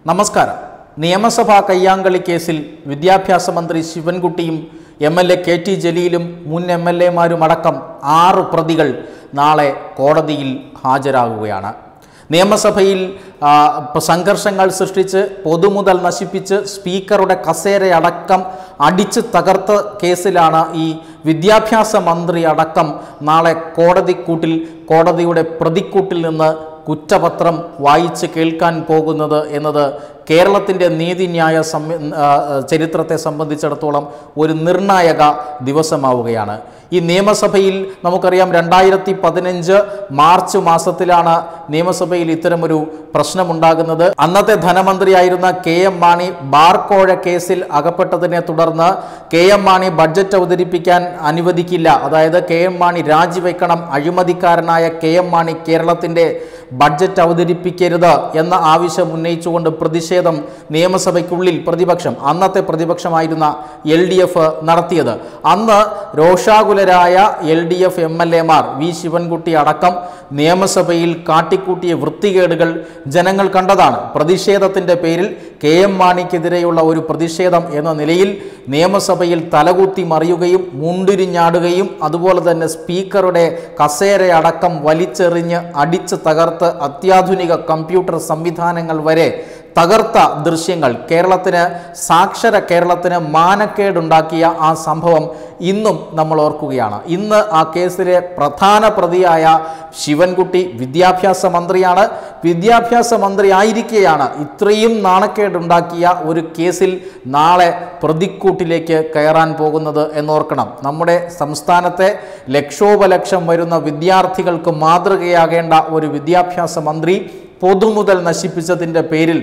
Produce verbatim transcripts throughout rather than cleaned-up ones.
നമസ്കാരം. നിയമസഭാ കയ്യാങ്കളി കേസിൽ വിദ്യാഭ്യാസ മന്ത്രി ശിവൻകുട്ടിയും M L A K T ജലീലും മുൻ എം എൽ എമാരുമടക്കം ആറ് പ്രതികൾ നാളെ കോടതിയിൽ ഹാജരാകുകയാണ്. നിയമസഭയിൽ സംഘർഷങ്ങൾ സൃഷ്ടിച്ച് പൊതുമുതൽ നശിപ്പിച്ച് സ്പീക്കറുടെ കസേരയടക്കം അടിച്ച് തകർത്ത കേസിലാണ് ഈ വിദ്യാഭ്യാസ മന്ത്രി അടക്കം നാളെ കോടതിക്കൂട്ടിൽ കോടതിയുടെ പ്രതിക്കൂട്ടിൽ നിന്ന് കുറ്റപത്രം വായിച്ച് കേൾക്കാൻ പോകുന്നത് എന്നത് കേരളത്തിൻ്റെ നീതിന്യായ ചരിത്രത്തെ സംബന്ധിച്ചിടത്തോളം ഒരു നിർണായക ദിവസമാവുകയാണ്. ഈ നിയമസഭയിൽ നമുക്കറിയാം രണ്ടായിരത്തി പതിനഞ്ച് മാർച്ച് മാസത്തിലാണ് നിയമസഭയിൽ ഇത്തരമൊരു പ്രശ്നമുണ്ടാകുന്നത്. അന്നത്തെ ധനമന്ത്രിയായിരുന്ന കെ എം മാണി ബാർക്കോഴ കേസിൽ അകപ്പെട്ടതിനെ തുടർന്ന് കെ എം മാണി ബഡ്ജറ്റ് അവതരിപ്പിക്കാൻ അനുവദിക്കില്ല, അതായത് കെ എം മാണി രാജിവെക്കണം, അഴിമതിക്കാരനായ കെ എം മാണി കേരളത്തിൻ്റെ ബഡ്ജറ്റ് അവതരിപ്പിക്കരുത് എന്ന ആവശ്യം ഉന്നയിച്ചുകൊണ്ട് പ്രതിഷേധം നിയമസഭയ്ക്കുള്ളിൽ പ്രതിപക്ഷം അന്നത്തെ പ്രതിപക്ഷമായിരുന്ന എൽ ഡി എഫ് നടത്തിയത്. അന്ന് രോഷാകുലരായ L D F M L എമാർ വി ശിവൻകുട്ടി അടക്കം നിയമസഭയിൽ കാട്ടിക്കൂട്ടിയ വൃത്തികേടുകൾ ജനങ്ങൾ കണ്ടതാണ്. പ്രതിഷേധത്തിൻ്റെ പേരിൽ കെ എം മാണിക്കെതിരെയുള്ള ഒരു പ്രതിഷേധം എന്ന നിലയിൽ നിയമസഭയിൽ തലകുത്തി മറിയുകയും മുണ്ടിരിഞ്ഞാടുകയും അതുപോലെ തന്നെ സ്പീക്കറുടെ കസേരയടക്കം വലിച്ചെറിഞ്ഞ് അടിച്ച് തകർത്ത് അത്യാധുനിക കമ്പ്യൂട്ടർ സംവിധാനങ്ങൾ വരെ തകർത്ത ദൃശ്യങ്ങൾ, കേരളത്തിന് സാക്ഷര കേരളത്തിന് മാനക്കേടുണ്ടാക്കിയ ആ സംഭവം ഇന്നും നമ്മൾ ഓർക്കുകയാണ്. ഇന്ന് ആ കേസിലെ പ്രധാന പ്രതിയായ ശിവൻകുട്ടി വിദ്യാഭ്യാസ മന്ത്രിയാണ്. വിദ്യാഭ്യാസ മന്ത്രി ആയിരിക്കെയാണ് ഇത്രയും നാണക്കേടുണ്ടാക്കിയ ഒരു കേസിൽ നാളെ പ്രതിക്കൂട്ടിലേക്ക് കയറാൻ പോകുന്നത് എന്നോർക്കണം. നമ്മുടെ സംസ്ഥാനത്തെ ലക്ഷോപലക്ഷം വരുന്ന വിദ്യാർത്ഥികൾക്ക് മാതൃകയാകേണ്ട ഒരു വിദ്യാഭ്യാസ മന്ത്രി പൊതുമുതൽ നശിപ്പിച്ചതിൻ്റെ പേരിൽ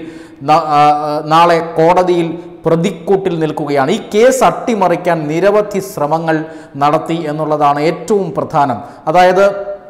നാളെ കോടതിയിൽ പ്രതിക്കൂട്ടിൽ നിൽക്കുകയാണ്. ഈ കേസ് അട്ടിമറിക്കാൻ നിരവധി ശ്രമങ്ങൾ നടത്തി എന്നുള്ളതാണ് ഏറ്റവും പ്രധാനം. അതായത്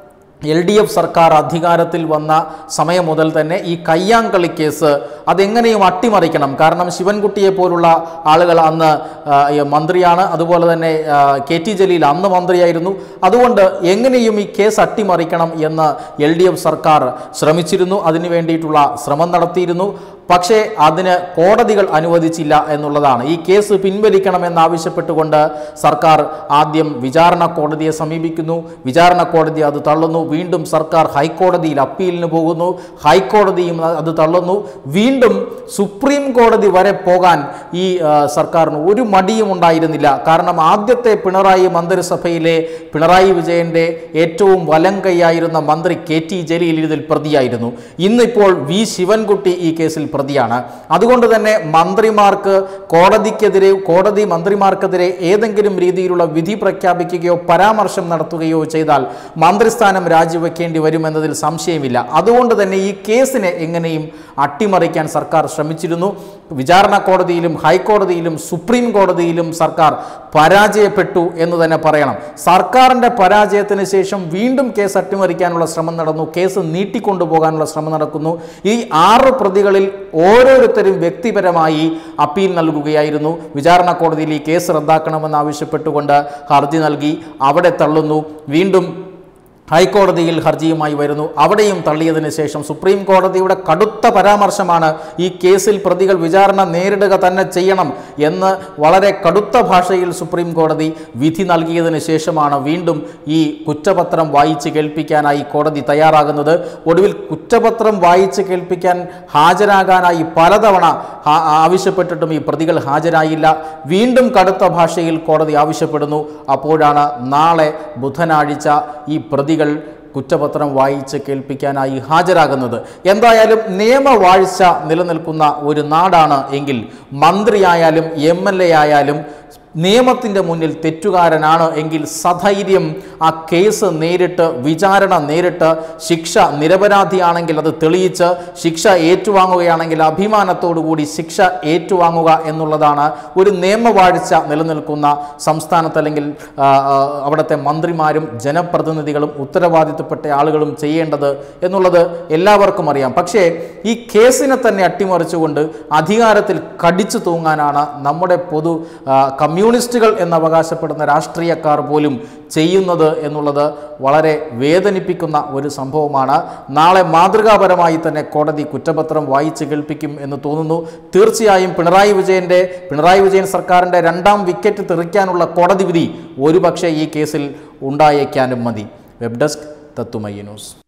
എൽ ഡി എഫ് സർക്കാർ അധികാരത്തിൽ വന്ന സമയം മുതൽ തന്നെ ഈ കയ്യാങ്കളി കേസ് അതെങ്ങനെയും അട്ടിമറിക്കണം. കാരണം ശിവൻകുട്ടിയെ പോലുള്ള ആളുകൾ അന്ന് മന്ത്രിയാണ്, അതുപോലെ തന്നെ കെ ടി ജലീൽ അന്ന് മന്ത്രിയായിരുന്നു. അതുകൊണ്ട് എങ്ങനെയും ഈ കേസ് അട്ടിമറിക്കണം എന്ന് എൽ ഡി എഫ് സർക്കാർ ശ്രമിച്ചിരുന്നു, അതിനു വേണ്ടിയിട്ടുള്ള ശ്രമം നടത്തിയിരുന്നു. പക്ഷേ അതിന് കോടതികൾ അനുവദിച്ചില്ല എന്നുള്ളതാണ്. ഈ കേസ് പിൻവലിക്കണമെന്നാവശ്യപ്പെട്ടുകൊണ്ട് സർക്കാർ ആദ്യം വിചാരണ കോടതിയെ സമീപിക്കുന്നു, വിചാരണ കോടതി അത് തള്ളുന്നു. വീണ്ടും സർക്കാർ ഹൈക്കോടതിയിൽ അപ്പീലിന് പോകുന്നു, ഹൈക്കോടതിയും അത് തള്ളുന്നു. വീണ്ടും സുപ്രീം കോടതി വരെ പോകാൻ ഈ സർക്കാരിന് ഒരു മടിയും ഉണ്ടായിരുന്നില്ല. കാരണം ആദ്യത്തെ പിണറായി മന്ത്രിസഭയിലെ പിണറായി വിജയൻ്റെ ഏറ്റവും വലം കൈയായിരുന്ന മന്ത്രി കെ ടി ജലീൽ ഇതിൽ പ്രതിയായിരുന്നു. ഇന്നിപ്പോൾ വി ശിവൻകുട്ടി ഈ കേസിൽ പ്രതിയാണ്. അതുകൊണ്ട് തന്നെ മന്ത്രിമാർക്ക് കോടതിക്കെതിരെ കോടതി മന്ത്രിമാർക്കെതിരെ ഏതെങ്കിലും രീതിയിലുള്ള വിധി പ്രഖ്യാപിക്കുകയോ പരാമർശം നടത്തുകയോ ചെയ്താൽ മന്ത്രിസ്ഥാനം രാജിവെക്കേണ്ടി വരുമെന്നതിൽ സംശയമില്ല. അതുകൊണ്ട് തന്നെ ഈ കേസിനെ എങ്ങനെയും അട്ടിമറിക്കാൻ സർക്കാർ ശ്രമിച്ചിരുന്നു. വിചാരണ കോടതിയിലും ഹൈക്കോടതിയിലും സുപ്രീം കോടതിയിലും സർക്കാർ പരാജയപ്പെട്ടു എന്ന് തന്നെ പറയണം. സർക്കാരിൻ്റെ പരാജയത്തിന് ശേഷം വീണ്ടും കേസ് അട്ടിമറിക്കാനുള്ള ശ്രമം നടന്നു, കേസ് നീട്ടിക്കൊണ്ടുപോകാനുള്ള ശ്രമം നടക്കുന്നു. ഈ ആറ് പ്രതികളിൽ ഓരോരുത്തരും വ്യക്തിപരമായി അപ്പീൽ നൽകുകയായിരുന്നു. വിചാരണ കോടതിയിൽ ഈ കേസ് റദ്ദാക്കണമെന്ന് ആവശ്യപ്പെട്ടുകൊണ്ട് ഹർജി നൽകി, അവിടെ തള്ളുന്നു. വീണ്ടും ഹൈക്കോടതിയിൽ ഹർജിയുമായി വരുന്നു, അവിടെയും തള്ളിയതിനു ശേഷം സുപ്രീം കോടതിയുടെ കടുത്ത പരാമർശമാണ് ഈ കേസിൽ പ്രതികൾ വിചാരണ നേരിടുക തന്നെ ചെയ്യണം എന്ന് വളരെ കടുത്ത ഭാഷയിൽ സുപ്രീം കോടതി വിധി നൽകിയതിനു ശേഷമാണ് വീണ്ടും ഈ കുറ്റപത്രം വായിച്ച് കേൾപ്പിക്കാനായി കോടതി തയ്യാറാകുന്നത്. ഒടുവിൽ കുറ്റപത്രം വായിച്ച് കേൾപ്പിക്കാൻ ഹാജരാകാനായി പലതവണ ആവശ്യപ്പെട്ടിട്ടും ഈ പ്രതികൾ ഹാജരായില്ല. വീണ്ടും കടുത്ത ഭാഷയിൽ കോടതി ആവശ്യപ്പെടുന്നു. അപ്പോഴാണ് നാളെ ബുധനാഴ്ച ഈ പ്രതികൾ കുറ്റപത്രം വായിച്ച് കേൾപ്പിക്കാനായി ഹാജരാകുന്നത്. എന്തായാലും നിയമവാഴ്ച നിലനിൽക്കുന്ന ഒരു നാടാണ് എങ്കിൽ മന്ത്രിയായാലും എം എൽ എ ആയാലും നിയമത്തിൻ്റെ മുന്നിൽ തെറ്റുകാരനാണ് എങ്കിൽ സധൈര്യം ആ കേസ് നേരിട്ട് വിചാരണ നേരിട്ട് ശിക്ഷ നിരപരാധിയാണെങ്കിൽ അത് തെളിയിച്ച് ശിക്ഷ ഏറ്റുവാങ്ങുകയാണെങ്കിൽ അഭിമാനത്തോടുകൂടി ശിക്ഷ ഏറ്റുവാങ്ങുക എന്നുള്ളതാണ് ഒരു നിയമവാഴ്ച നിലനിൽക്കുന്ന സംസ്ഥാനത്ത് അല്ലെങ്കിൽ അവിടുത്തെ മന്ത്രിമാരും ജനപ്രതിനിധികളും ഉത്തരവാദിത്തപ്പെട്ട ആളുകളും ചെയ്യേണ്ടത് എന്നുള്ളത് എല്ലാവർക്കും അറിയാം. പക്ഷേ ഈ കേസിനെ തന്നെ അട്ടിമറിച്ചുകൊണ്ട് അധികാരത്തിൽ കടിച്ചു തൂങ്ങാനാണ് നമ്മുടെ പൊതു കമ്മ്യൂണിറ്റി കമ്മ്യൂണിസ്റ്റുകൾ എന്നവകാശപ്പെടുന്ന രാഷ്ട്രീയക്കാർ പോലും ചെയ്യുന്നത് എന്നുള്ളത് വളരെ വേദനിപ്പിക്കുന്ന ഒരു സംഭവമാണ്. നാളെ മാതൃകാപരമായി തന്നെ കോടതി കുറ്റപത്രം വായിച്ച് കേൾപ്പിക്കും എന്ന് തോന്നുന്നു. തീർച്ചയായും പിണറായി വിജയൻ്റെ പിണറായി വിജയൻ സർക്കാരിൻ്റെ രണ്ടാം വിക്കറ്റ് തെറിക്കാനുള്ള കോടതി വിധി ഒരുപക്ഷെ ഈ കേസിൽ ഉണ്ടായേക്കാനും മതി. വെബ് ഡെസ്ക് തത്തുമൈ ന്യൂസ്.